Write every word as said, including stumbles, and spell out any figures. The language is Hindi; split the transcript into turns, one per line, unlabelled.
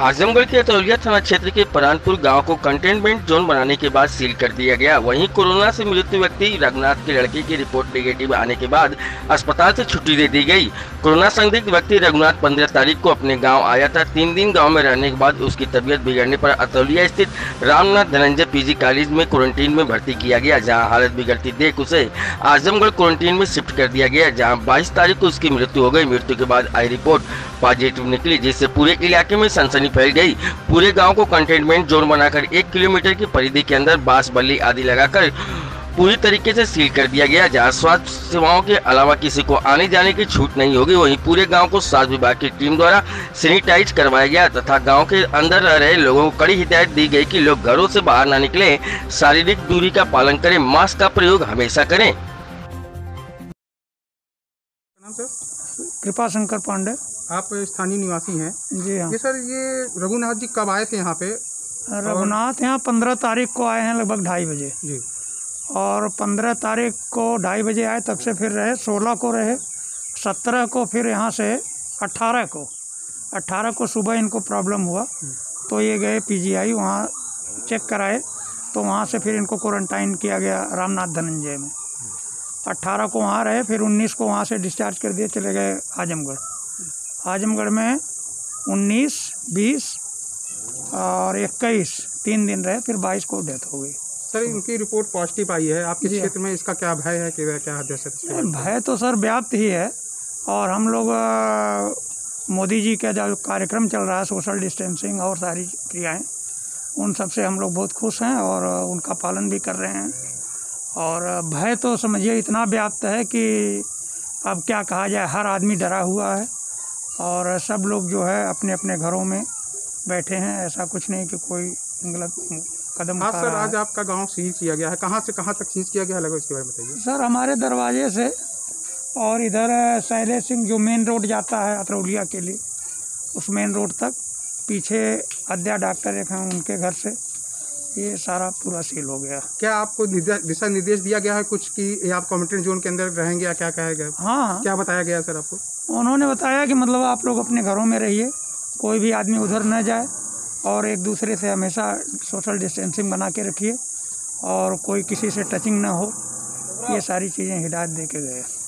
आजमगढ़ के अतरौलिया थाना क्षेत्र के परानपुर गांव को कंटेनमेंट जोन बनाने के बाद सील कर दिया गया। वहीं कोरोना से मृत्यु व्यक्ति रघुनाथ के लड़के की रिपोर्ट नेगेटिव आने के बाद अस्पताल से छुट्टी दे दी गई। कोरोना संदिग्ध व्यक्ति रघुनाथ पंद्रह तारीख को अपने गांव आया था। तीन दिन गांव में रहने के बाद उसकी तबीयत बिगड़ने पर अतरौलिया स्थित रामनाथ धनंजय पीजी कॉलेज में क्वारंटीन में भर्ती किया गया, जहाँ हालत बिगड़ती देख उसे आजमगढ़ क्वारंटीन में शिफ्ट कर दिया गया, जहाँ बाईस तारीख को उसकी मृत्यु हो गई। मृत्यु के बाद आई रिपोर्ट पॉजिटिव निकली, जिससे पूरे इलाके में सनसनी फैल गई। पूरे गांव को कंटेनमेंट जोन बनाकर एक किलोमीटर की परिधि के अंदर बांस बल्ली आदि लगाकर पूरी तरीके से सील कर दिया गया, जहां स्वास्थ्य सेवाओं के अलावा किसी को आने जाने की छूट नहीं होगी। वहीं पूरे गांव को स्वास्थ्य विभाग की टीम द्वारा सैनिटाइज करवाया गया तथा गांव के अंदर रह रहे लोगों को कड़ी हिदायत दी गई कि लोग घरों से बाहर न निकलें, शारीरिक दूरी का पालन करें, मास्क का प्रयोग हमेशा करें।
कृपा शंकर पांडे।
आप स्थानीय निवासी हैं?
जी हाँ।
ये सर, ये रघुनाथ जी कब आए थे यहाँ पे?
रघुनाथ यहाँ पंद्रह तारीख को आए हैं लगभग ढाई बजे
जी।
और पंद्रह तारीख को ढाई बजे आए, तब से फिर रहे, सोलह को रहे, सत्रह को फिर यहाँ से अट्ठारह को अट्ठारह को सुबह इनको प्रॉब्लम हुआ तो ये गए पीजीआई, वहाँ चेक कराए तो वहाँ से फिर इनको क्वारंटाइन किया गया रामनाथ धनंजय में। अट्ठारह को वहाँ रहे, फिर उन्नीस को वहाँ से डिस्चार्ज कर दिए, चले गए आजमगढ़। आजमगढ़ में उन्नीस, बीस और इक्कीस तीन दिन रहे, फिर बाईस को डेथ हो गई।
सर, इनकी रिपोर्ट पॉजिटिव आई है। आपके क्षेत्र में इसका क्या भय है कि क्या दहशत?
भय तो सर व्याप्त ही है, और हम लोग मोदी जी का जो कार्यक्रम चल रहा है सोशल डिस्टेंसिंग और सारी क्रियाएं, उन सब से हम लोग बहुत खुश हैं और उनका पालन भी कर रहे हैं। और भय तो समझिए इतना व्याप्त है कि अब क्या कहा जाए, हर आदमी डरा हुआ है और सब लोग जो है अपने अपने घरों में बैठे हैं। ऐसा कुछ नहीं कि कोई गलत कदम उठा रहा है।
सर, आज आपका गांव सील किया गया है, कहाँ से कहाँ तक सील किया गया है, लगभग इसके बारे में बताइए।
सर, हमारे दरवाजे से और इधर शैलेश सिंह जो मेन रोड जाता है अतरौलिया के लिए, उस मेन रोड तक, पीछे अद्या डॉक्टर एक हैं उनके घर से, ये सारा पूरा सील हो गया।
क्या आपको दिशा निर्देश दिया गया है कुछ कि आप कंटेनमेंट जोन के अंदर रहेंगे या क्या कहा गया?
हाँ,
क्या बताया गया सर आपको?
उन्होंने बताया कि मतलब आप लोग अपने घरों में रहिए, कोई भी आदमी उधर न जाए और एक दूसरे से हमेशा सोशल डिस्टेंसिंग बना के रखिए और कोई किसी से टचिंग ना हो। ये सारी चीज़ें हिदायत दे के गए।